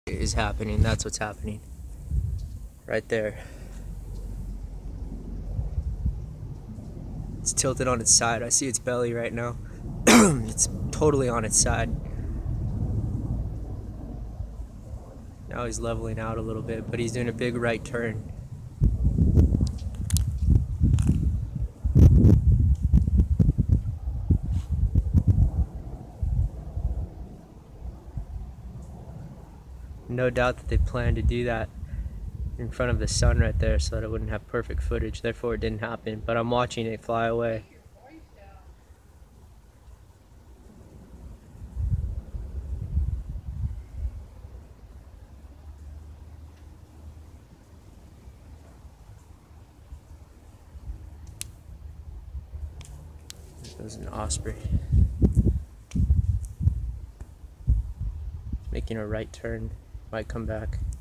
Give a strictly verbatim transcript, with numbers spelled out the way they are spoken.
Is happening. That's what's happening right there. It's tilted on its side. I see its belly right now. It's totally on its side. Now he's leveling out a little bit, but he's doing a big right turn. No doubt that they planned to do that in front of the sun right there so that it wouldn't have perfect footage. Therefore it didn't happen, but I'm watching it fly away. It was an osprey making a right turn, might come back.